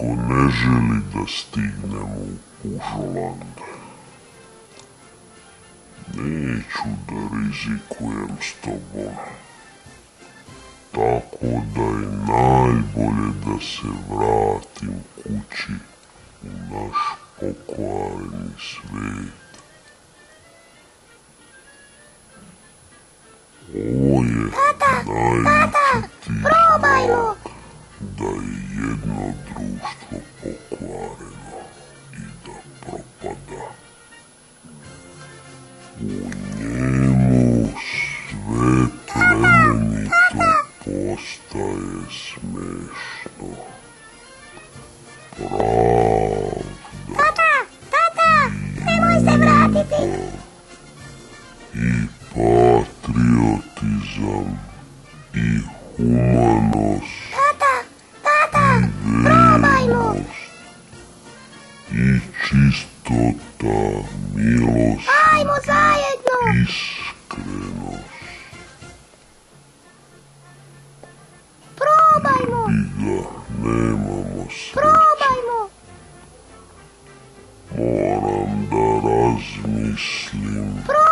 ne želi da stignemo u Pužoland. Neću da rizikujem s tobom, tako da je najbolje da se vratim kući u naš pokvareni svet. Ovo je najveći ti znak da je jedno društvo pokvareno i da propada. U njemu sve plemenito postaje smešno. Tata, nemoj se vratiti! I patriotizam, i humanost, Tata, probajmo! i čistota, milost, Ajmo zajedno! iskrenost. Probajmo! I ga nemamo sreće. Probajmo! Moram da razmislim.